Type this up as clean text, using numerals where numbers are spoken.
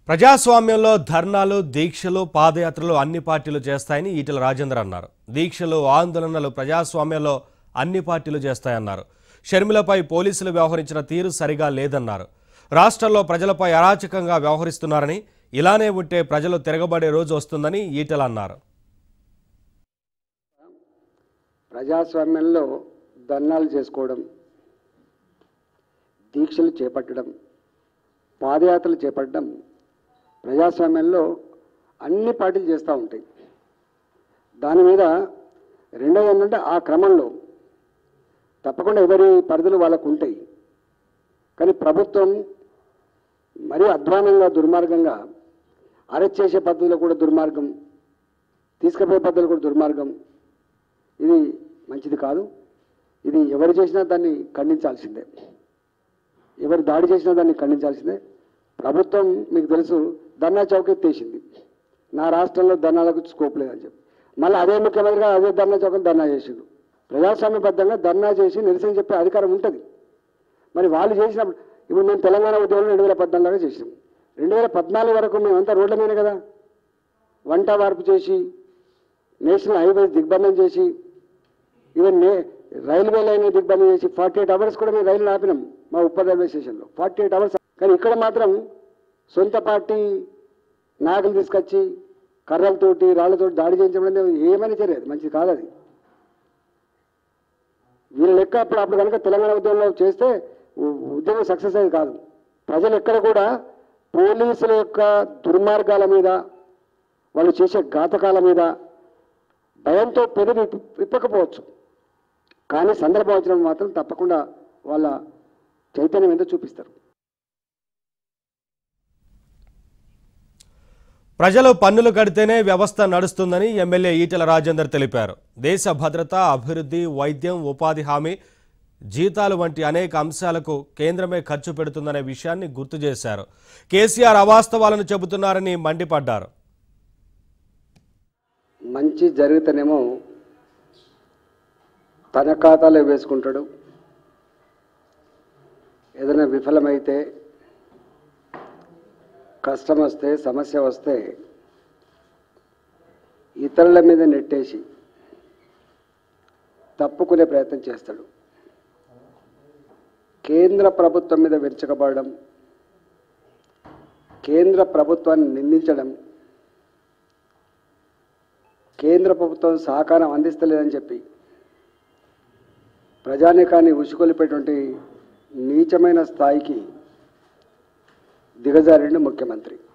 ప్రజాస్వామ్యంలో ధర్నాలు, దీక్షలు, పాదయాత్రలు అన్ని పార్టీలు చేస్తాయని ఈటెల రాజేందర్ అన్నారు. దీక్షలు, ఆందోళనలు ప్రజాస్వామ్యంలో అన్ని పార్టీలు చేస్తాయన్నారు. షర్మిలపై పోలీసులు వ్యవహరించిన తీరు సరిగా లేదన్నారు. రాష్ట్రంలో ప్రజలపై అరాచకంగా వ్యవహరిస్తున్నారని, ఇలానే ఉంటే ప్రజలు తిరగబడే రోజు వస్తుందని ఈటెల అన్నారు. ప్రజాస్వామ్యంలో ధర్నాలు చేసుకోవడం, దీక్షలు చేపట్టడం, పాదయాత్రలు చేపట్టడం ప్రజాస్వామ్యంలో అన్ని పార్టీలు చేస్తూ ఉంటాయి. దాని మీద రెండవది ఏంటంటే ఆ క్రమంలో తప్పకుండా ఎవరి పరిధులు వాళ్ళకు ఉంటాయి. కానీ ప్రభుత్వం మరీ అధ్వానంగా, దుర్మార్గంగా అరెస్ట్ చేసే పద్ధతిలో కూడా దుర్మార్గం, తీసుకుపోయే పద్ధతులు కూడా దుర్మార్గం. ఇది మంచిది కాదు. ఇది ఎవరు చేసినా దాన్ని ఖండించాల్సిందే, ఎవరు దాడి చేసినా దాన్ని ఖండించాల్సిందే. ప్రభుత్వం మీకు తెలుసు ధర్నా చౌక్ ఎత్తేసింది. నా రాష్ట్రంలో ధర్నాలకు స్కోప్ లేదని చెప్పి మళ్ళీ అదే ముఖ్యమంత్రిగా అదే ధర్నా చౌకని ధర్నా చేసిండు. ప్రజాస్వామ్యబద్ధంగా ధర్నా చేసి నిరసన చెప్పే అధికారం ఉంటుంది. మరి వాళ్ళు చేసినప్పుడు ఇప్పుడు మేము తెలంగాణ ఉద్యమంలో 2014 చేసినాం. 2014 వరకు మేమంతా రోడ్ల మీద కదా, వంట వార్పు చేసి, నేషనల్ హైవేస్ దిగ్బంధం చేసి, ఈవెన్ రైల్వే లైన్ దిగ్బంధం చేసి 48 అవర్స్ కూడా మేము రైలు ఆపినాం మా ఉప్పల్ రైల్వే స్టేషన్లో. 48 అవర్స్. కానీ ఇక్కడ మాత్రం సొంత పార్టీ నాయకులు తీసుకొచ్చి కర్రలతోటి, రాళ్లతోటి దాడి చేయించడం ఏమని తెలియదు, మంచిది కాదు అది. వీళ్ళ లెక్క అప్పుడు కనుక తెలంగాణ ఉద్యమంలో చేస్తే ఉద్యమం సక్సెస్ అయ్యేది కాదు. ప్రజలు ఎక్కడ కూడా పోలీసుల యొక్క దుర్మార్గాల మీద, వాళ్ళు చేసే ఘాతకాల మీద భయంతో పెదవి విప్పకపోవచ్చు, కానీ సందర్భం వచ్చినప్పుడు మాత్రం తప్పకుండా వాళ్ళ చైతన్యం ఏంటో చూపిస్తారు. ప్రజలు పన్నులు కడితేనే వ్యవస్థ నడుస్తుందని ఎమ్మెల్యే ఈటెల రాజేందర్ తెలిపారు. దేశ భద్రత, అభివృద్ధి, వైద్యం, ఉపాధి హామీ, జీతాలు వంటి అనేక అంశాలకు కేంద్రమే ఖర్చు పెడుతుందనే విషయాన్ని గుర్తు చేశారు. కేసీఆర్ అవాస్తవాలను చెబుతున్నారని మండిపడ్డారు. మంచి జరిగితేనేమో తన ఖాతాలో వేసుకుంటాడు, ఏదైనా విఫలమైతే, కష్టం వస్తే, సమస్య వస్తే ఇతరుల మీద నెట్టేసి తప్పుకునే ప్రయత్నం చేస్తాడు. కేంద్ర ప్రభుత్వం మీద విరుచుకుపడడం, కేంద్ర ప్రభుత్వాన్ని నిందించడం, కేంద్ర ప్రభుత్వం సహకారం అందిస్తలేదని చెప్పి ప్రజానీకాన్ని ఉసుకొలిపేటువంటి నీచమైన స్థాయికి దిగజారిండు ముఖ్యమంత్రి.